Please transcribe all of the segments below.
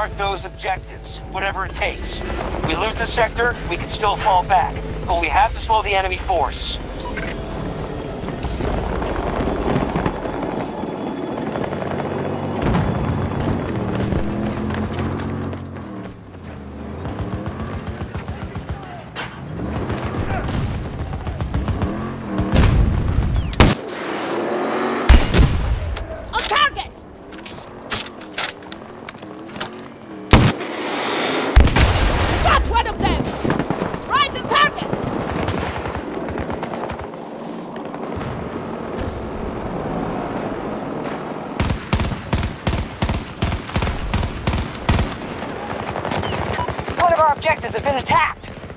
Guard those objectives, whatever it takes. We lose the sector, we can still fall back, but we have to slow the enemy force. Objectives have been attacked.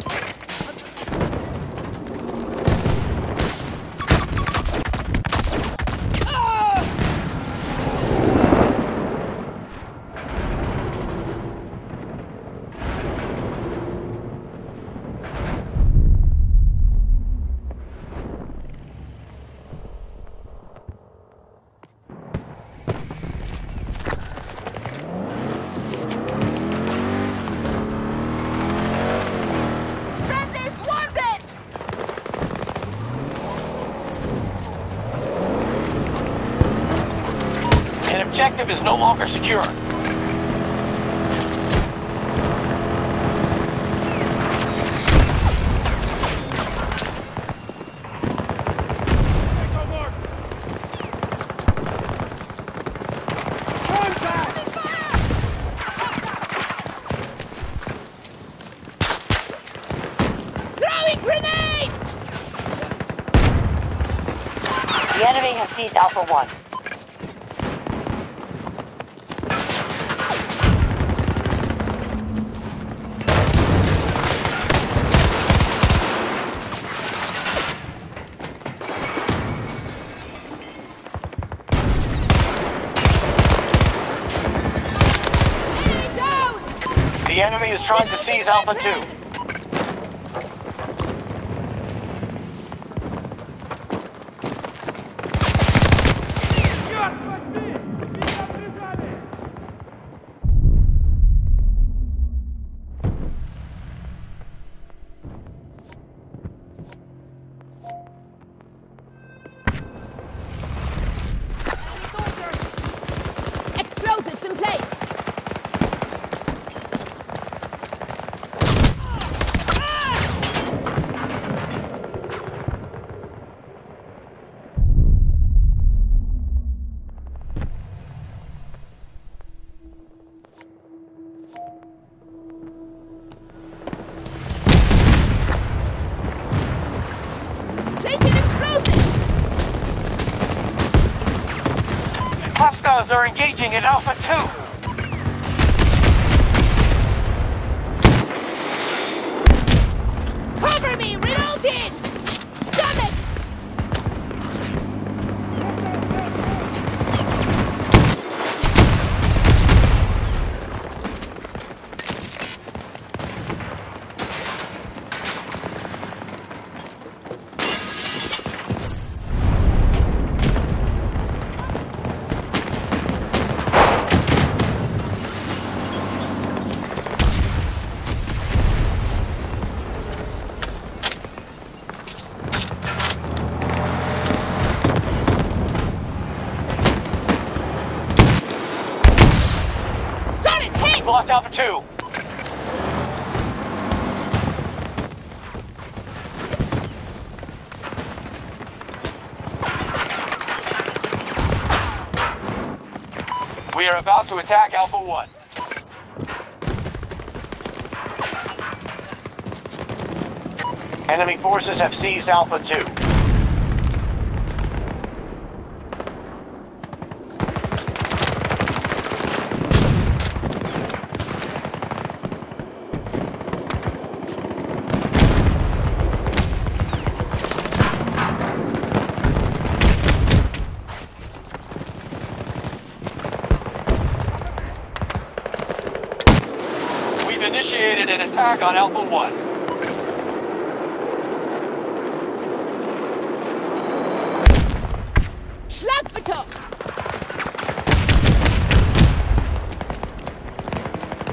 Objective is no longer secure. Throwing grenade! The enemy has seized Alpha 1. The enemy is trying to seize Alpha 2. Explosives in place! Hostiles are engaging at Alpha 2. Cover me! Reloading! Damn it! Lost Alpha 2. We are about to attack Alpha 1. Enemy forces have seized Alpha 2. Initiated an attack on Alpha 1. Schlagbeton!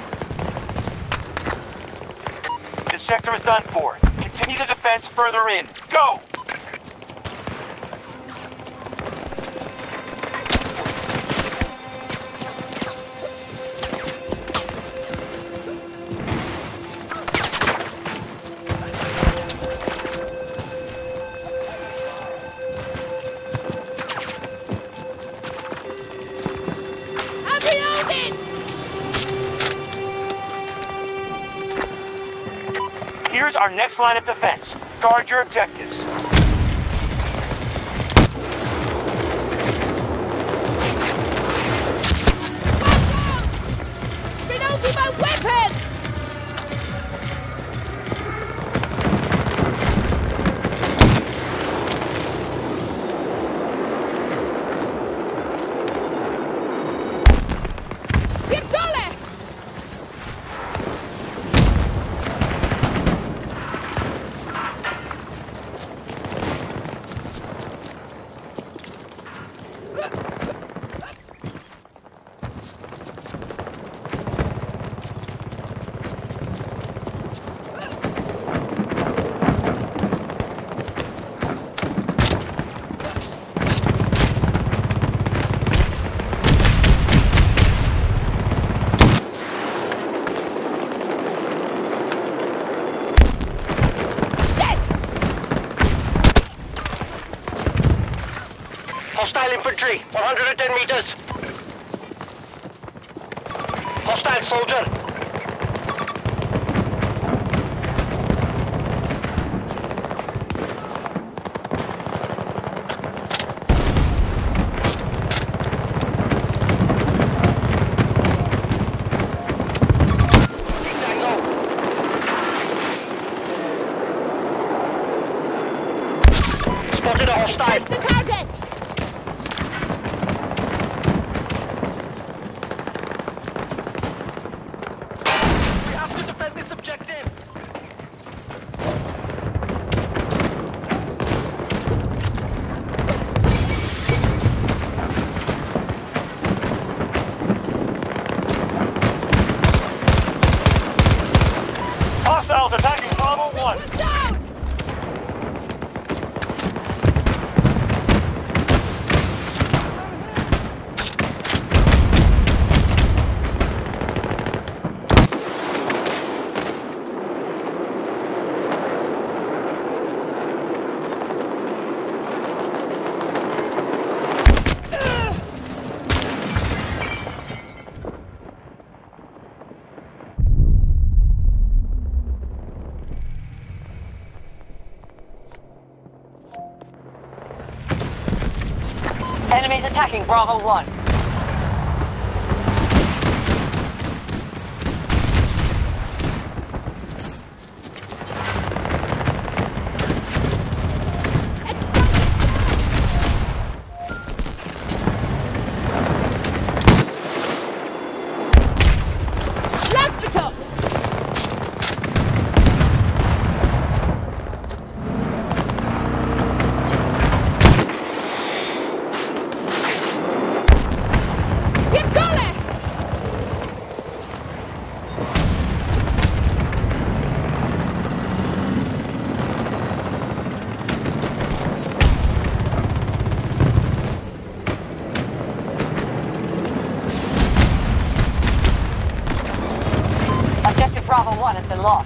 sector is done for. Continue the defense further in. Go! I'm reloading! Here's our next line of defense. Guard your objectives. Reloading my weapon! Pierdolę! Hostile infantry, 110 meters. Hostile soldier. Spotted a hostile. Hit the target! We have to defend this objective. Hostiles attacking Bravo 1. Down! Enemies attacking Bravo 1. Schlagbeton! Pierdolę! Objective Bravo 1 has been lost.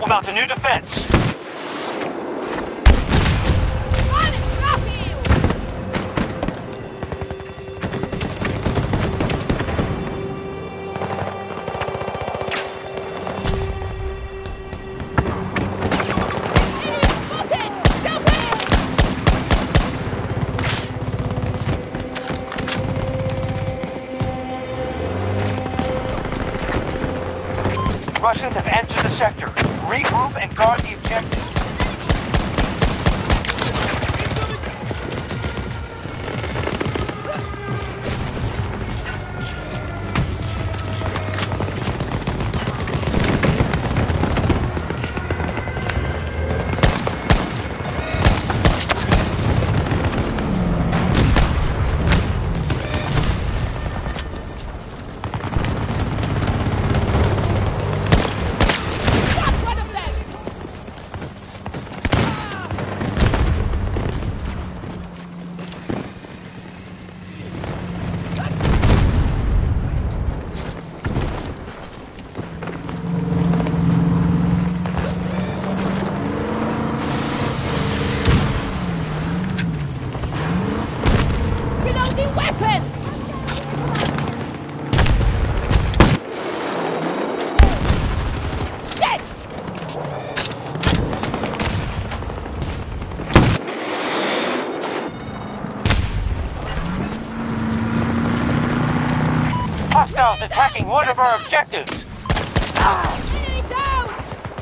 We'll mount a new defense. Vale, rápido! Enemy spotted! Jump in! Russians have entered the sector. Regroup and guard the objectives. Got one of them! Reloading weapon! Shit! Hostiles attacking one of our objectives. Enemy down!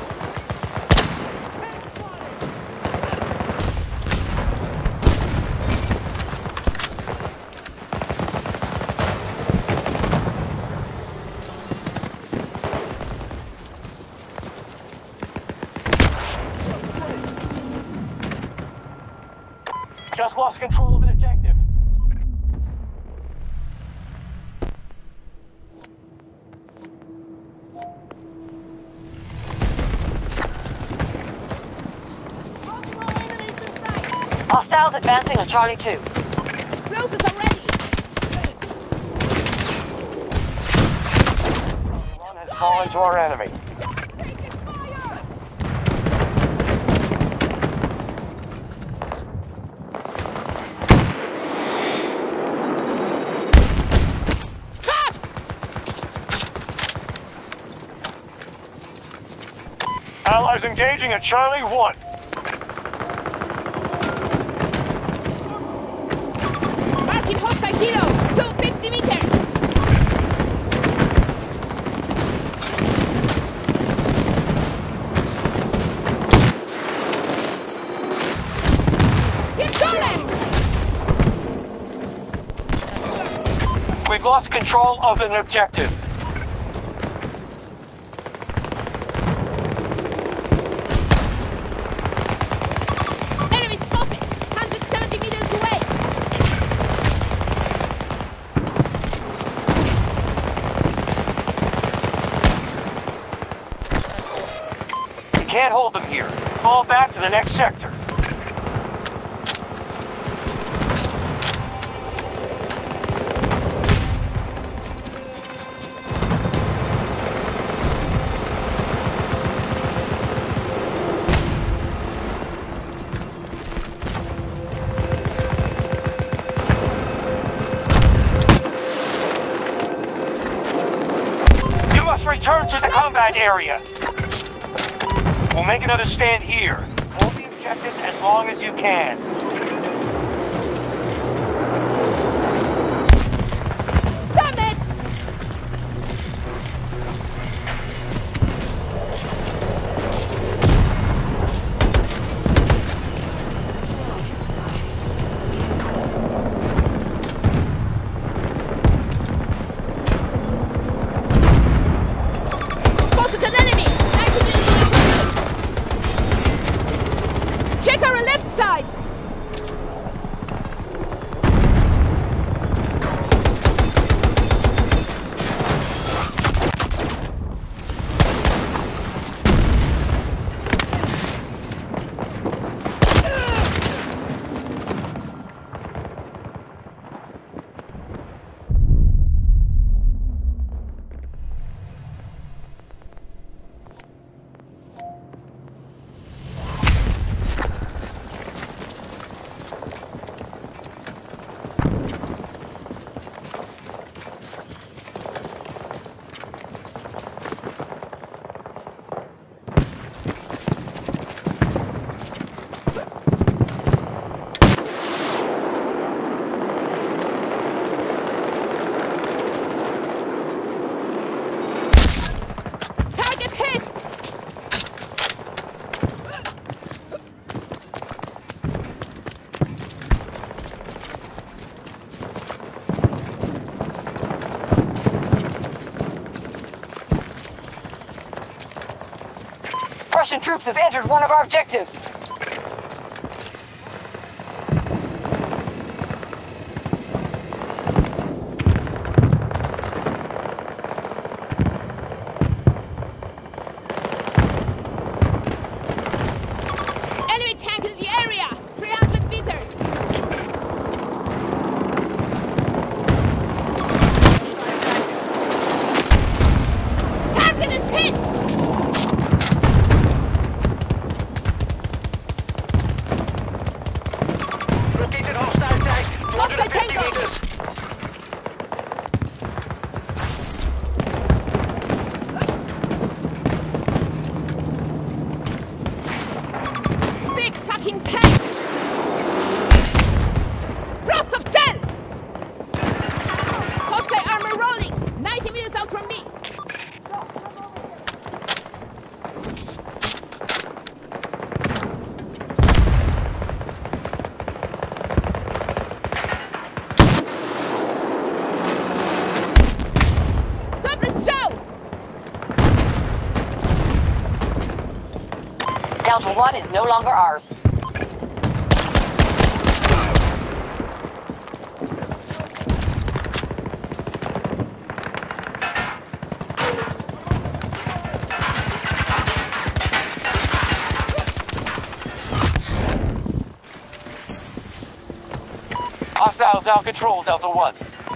Just lost control of an objective. Hostiles advancing on Charlie 2. Explosives are ready! One has fallen to our enemy. Taking fire! Fuck! Allies engaging at Charlie 1. Marking hostile kilo! 250 meters! Here, Golem! We've lost control of an objective. Enemy spotted! 170 meters away! We can't hold them here. Fall back to the next sector. You must return to the combat area. We'll make another stand here. Hold the objectives as long as you can. Damn it! Spotted an enemy! Nitrogen. Check our left side! Russian troops have entered one of our objectives. Enemy tank in the area! 300 meters! Target is hit! Located hostile tank. 250 Tango. meters. Big fucking tank! Rostov-Cel! Hostile armor rolling! 90 meters out from me! Doble show! Delta 1 is no longer ours. Hostiles now control Delta 1.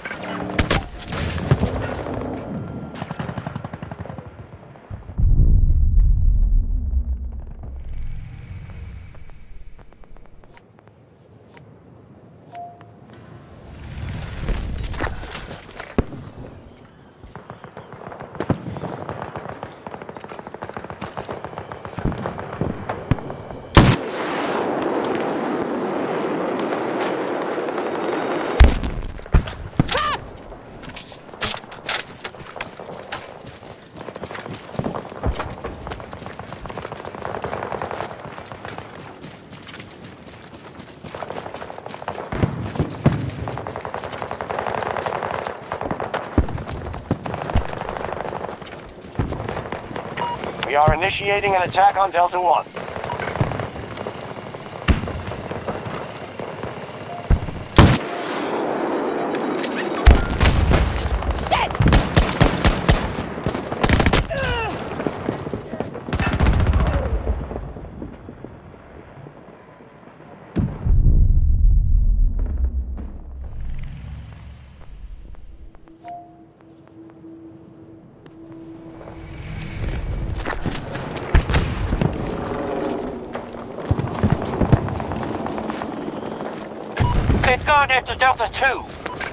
Fuck! We are initiating an attack on Delta 1. Shit! It's gone into Delta 2.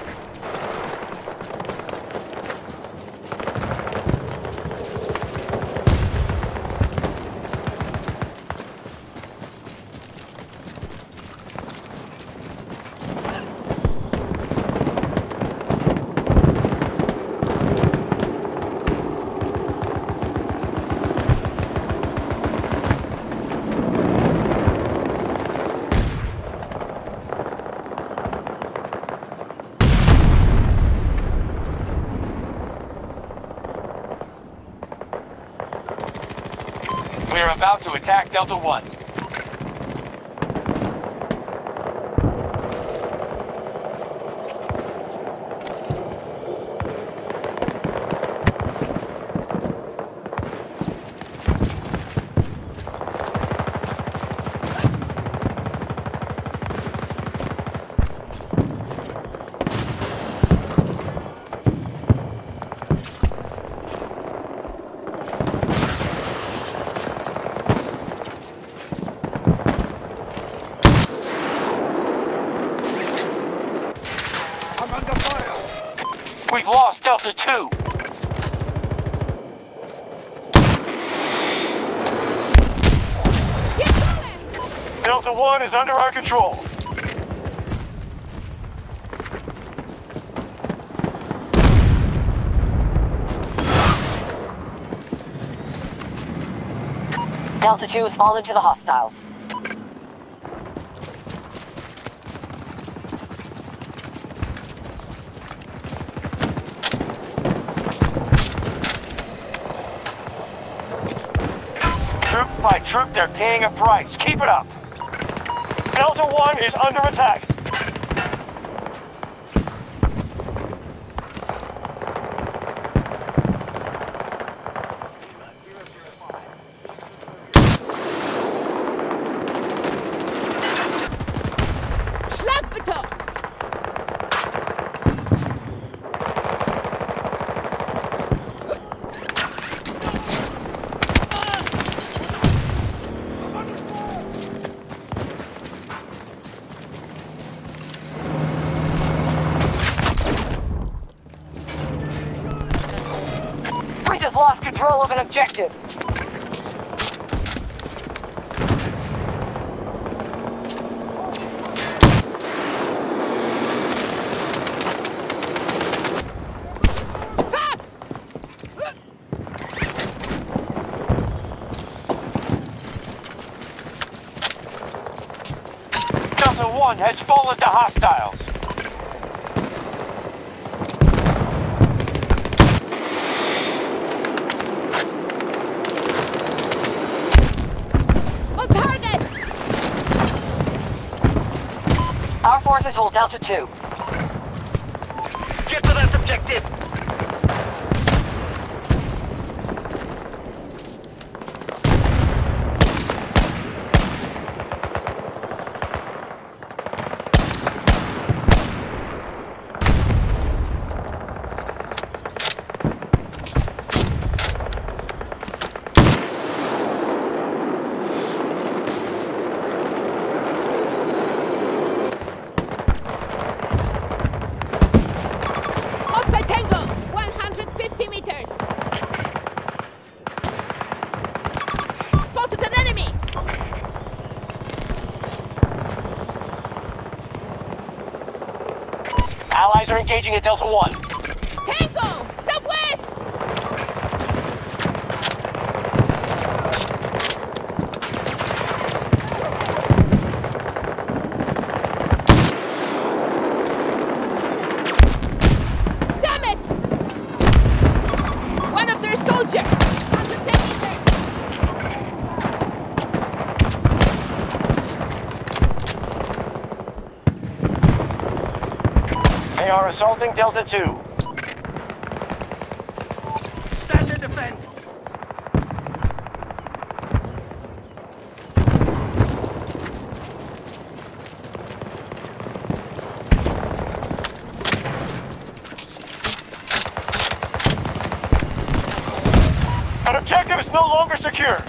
We are about to attack Delta 1. We've lost Delta 2. Get going! Delta 1 is under our control. Delta 2 has fallen to the hostiles. Troop classified troop, they're paying a price. Keep it up. Delta 1 is under attack. Schlagbeton! We just lost control of an objective. Fuck! Delta 1 has fallen to hostiles. On target! Our forces hold Delta 2. Get to that objective. Hostile Tango! 150 meters! Spotted an enemy! Allies are engaging at Delta 1. Tango! Southwest! Damn it! One of their soldiers! 110 meters! They are assaulting Delta 2. Stand and defend. An objective is no longer secure.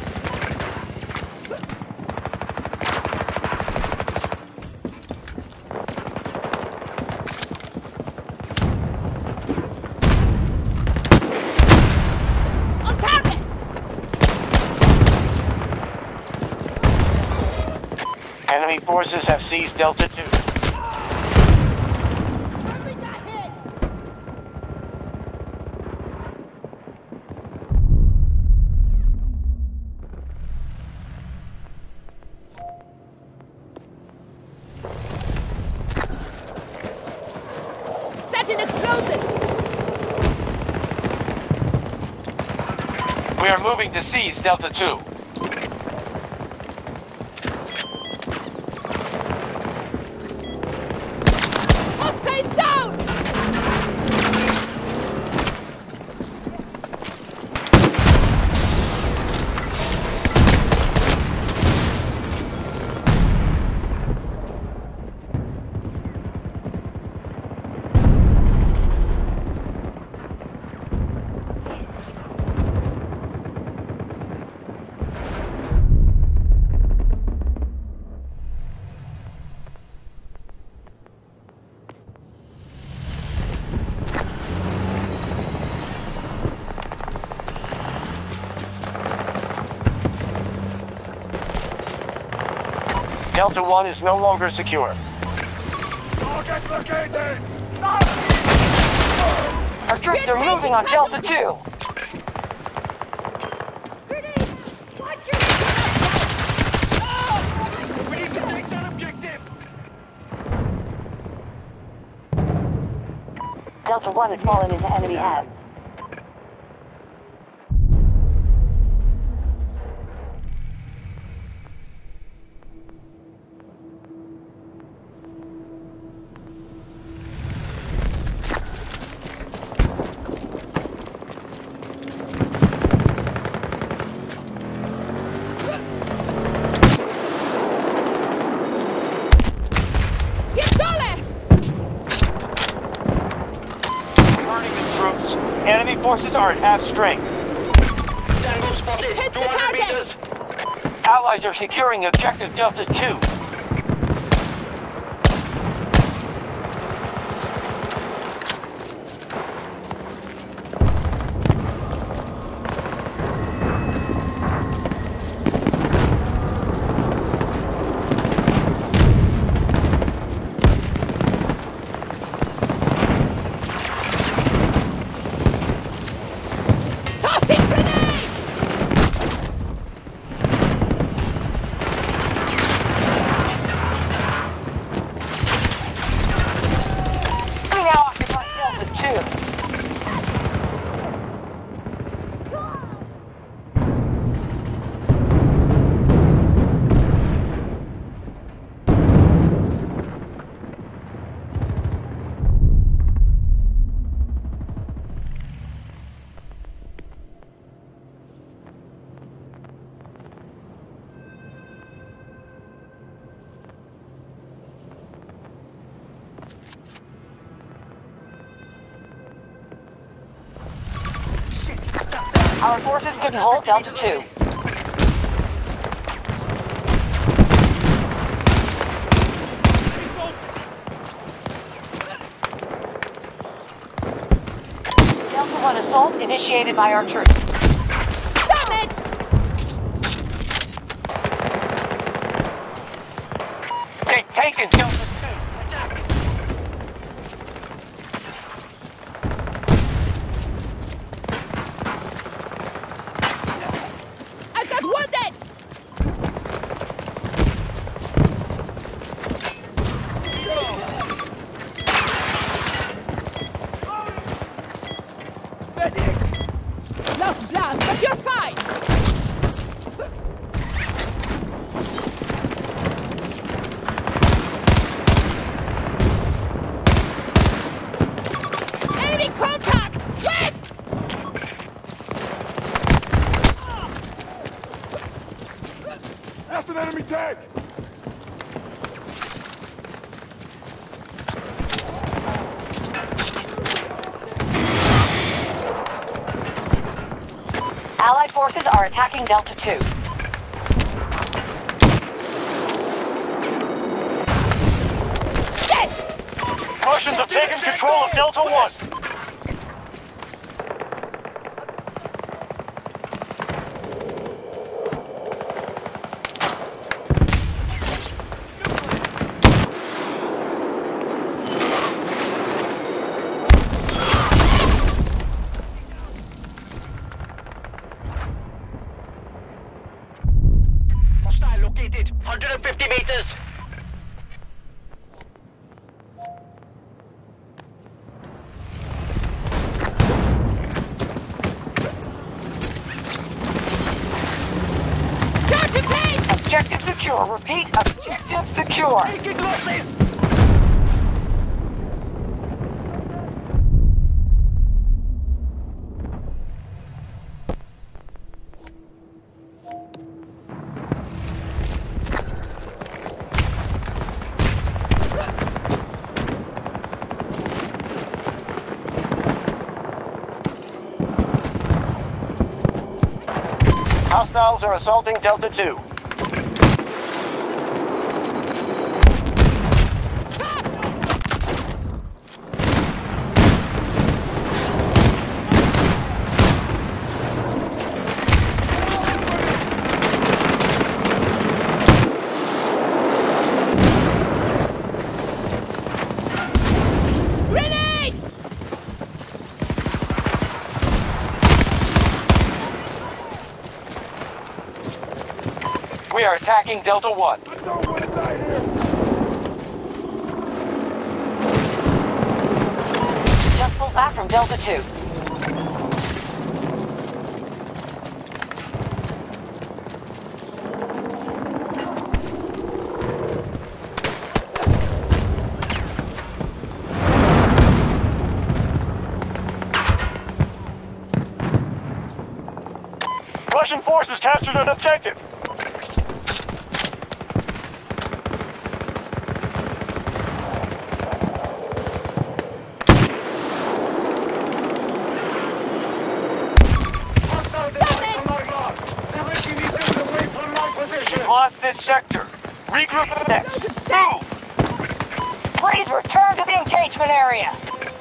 On target! Enemy forces have seized Delta 2. Setting explosives! We are moving to seize Delta 2. Hostiles down! Delta 1 is no longer secure. Target located. Our troops are moving on Delta 2. Grenade! Watch your... We need to take that objective. Delta 1 has fallen into enemy hands. troops. Enemy forces are at half strength. Tango spotted. Hit the 200 target. meters. Allies are securing objective Delta 2. Tossing grenade! We now occupy Delta 2. Our forces couldn't hold Delta 2. Delta 1 assault initiated by our troops. Damn it! They've taken Delta 2. I've got wounded! Lost blood, but you're fine! Enemy contact! West! That's an enemy tank! Allied forces are attacking Delta 2. Shit! Russians have taken control of Delta 1. Hostile located. 150 meters. Charging pace! Objective secure. Repeat, objective secure. Taking losses. Hostiles are assaulting Delta 2. Grenade! We are attacking Delta 1. I don't want to die here! Just pulled back from Delta 2. Russian forces captured an objective. lost this sector. Regroup next. Move! Please return to the engagement area.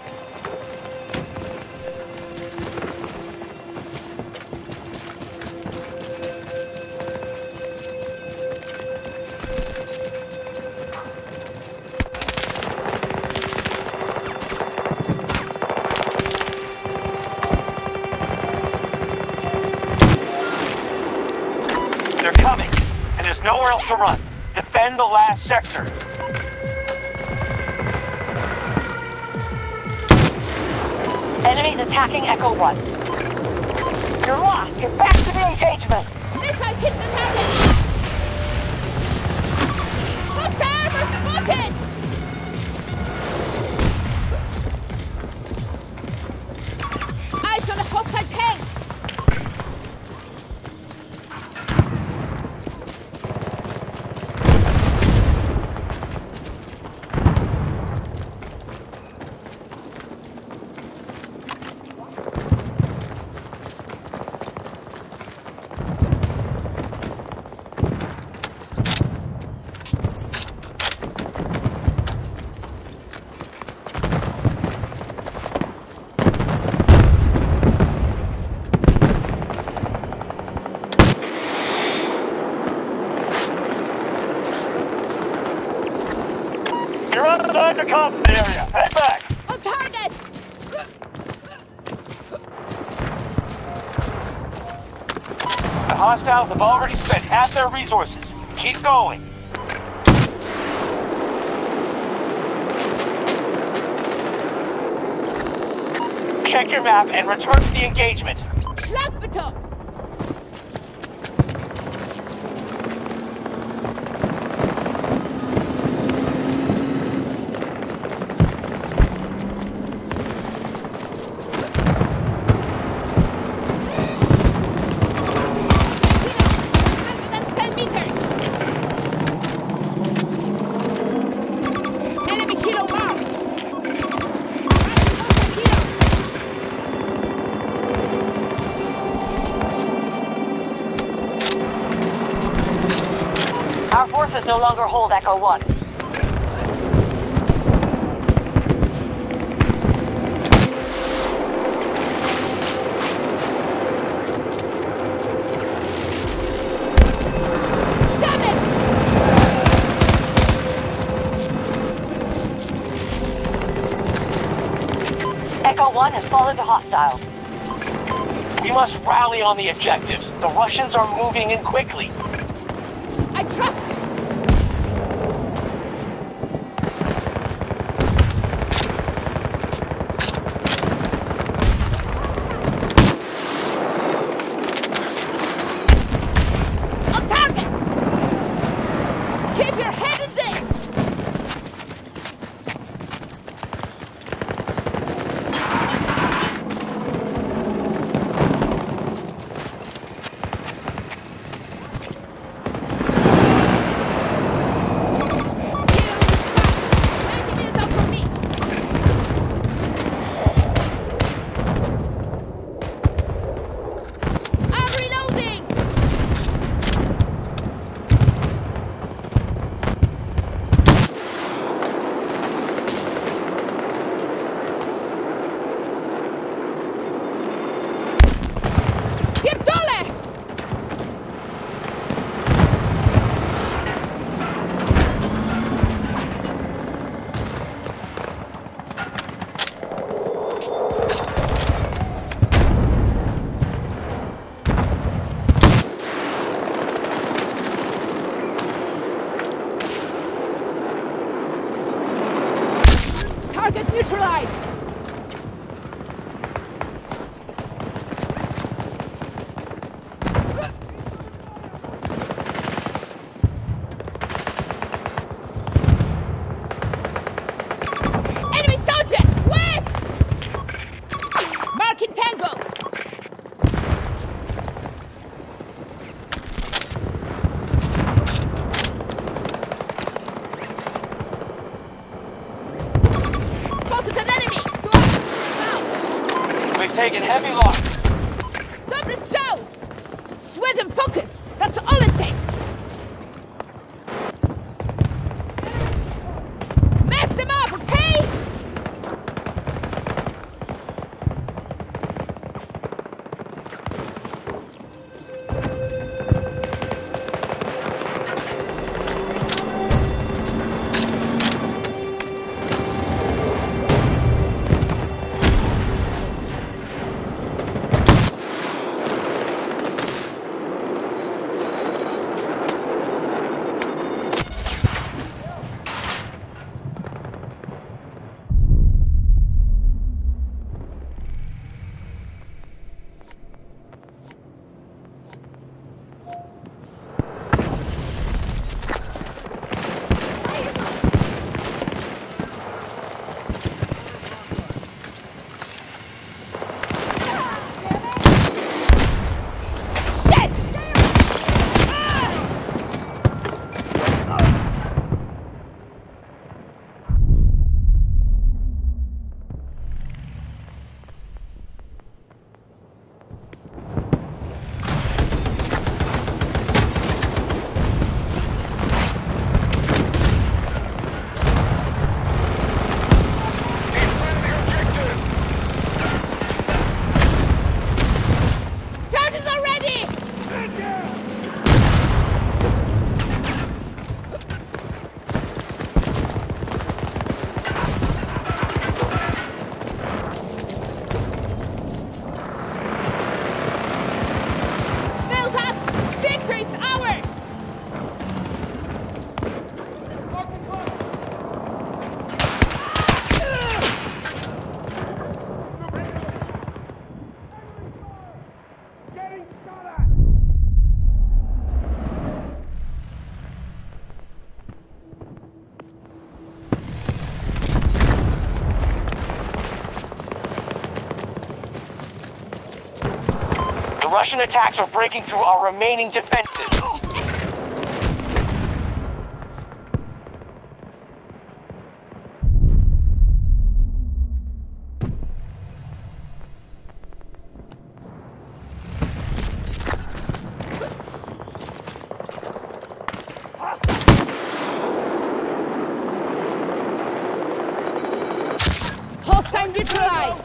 They're coming, and there's nowhere else to run. Defend the last sector. Enemies attacking Echo 1. You're lost. Get back to the engagement. Missile hit the target! Hostiles are spotted! Eyes on a hostile tank! You're outside the combat area. Head back. On target! The hostiles have already spent half their resources. Keep going. Check your map and return to the engagement. Schlagbeton! Our forces no longer hold Echo 1. Damn it! Echo 1 has fallen to hostiles. We must rally on the objectives. The Russians are moving in quickly. I trust you! On target! Keep your head in this! Target neutralized! Enemy soldier! West! Marking Tango! Spotted an enemy! Go up! We've taken heavy losses. Double show! Sweat and focus! That's all it takes! Russian attacks are breaking through our remaining defenses. Hostile neutralized!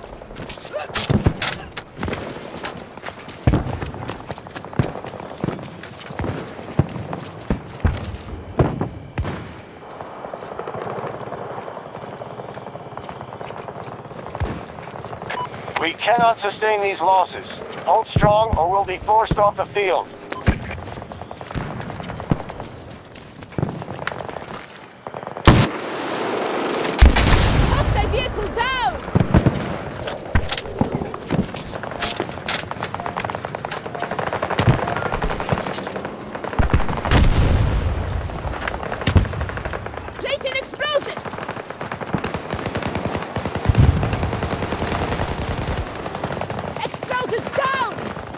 We cannot sustain these losses. Hold strong or we'll be forced off the field. Hostile vehicle down! Placing explosives! Explosives down!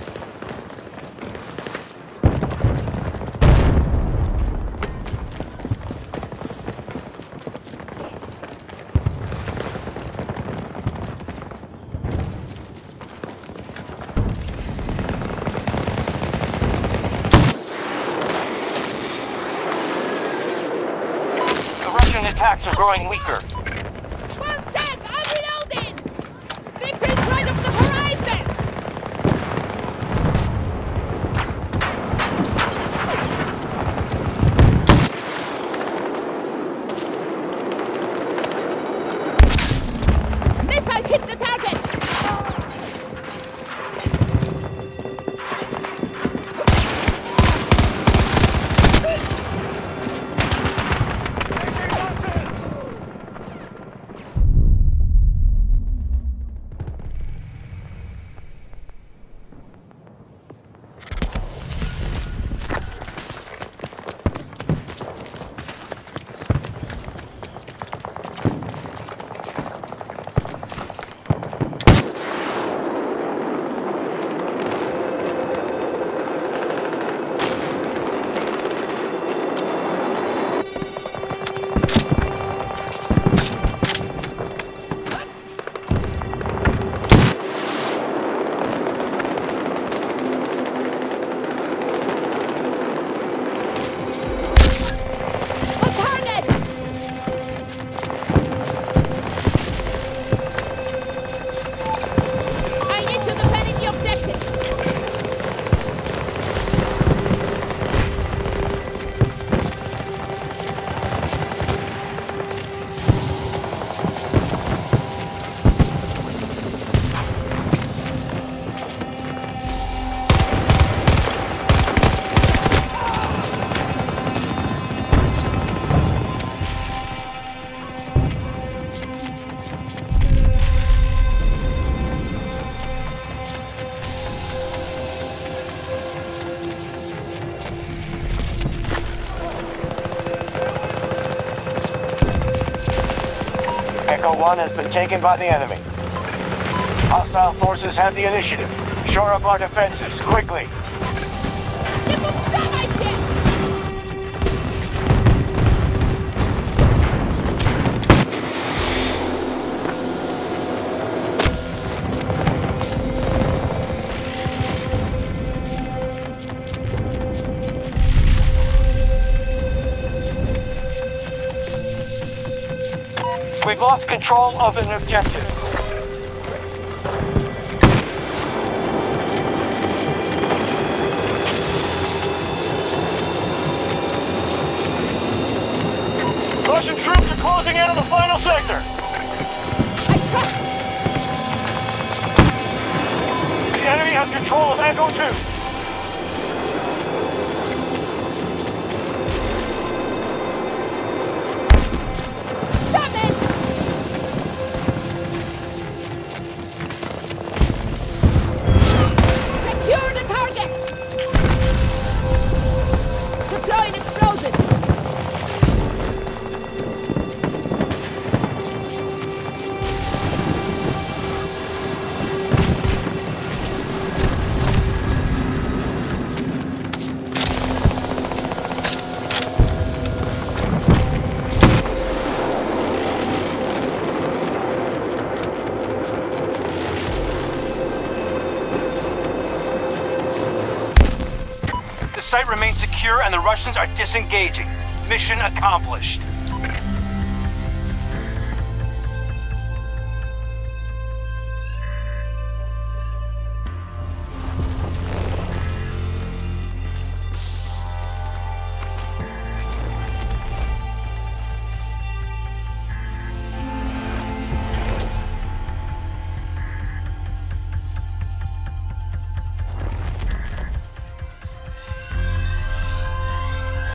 The Russian attacks are growing weaker. One sec! I'm reloading! Victory's right off the horizon! Missile hit the target! On target! I need to defend the objective! Echo 1 has been taken by the enemy. Hostile forces have the initiative. Shore up our defenses, quickly. Nie poddawaj się! We've lost control of an objective. Russian troops are closing in on the final sector. I trust! The enemy has control of Echo 2. Damn it! Secure the target! Deploying explosives! site remains secure and the Russians are disengaging. Mission accomplished.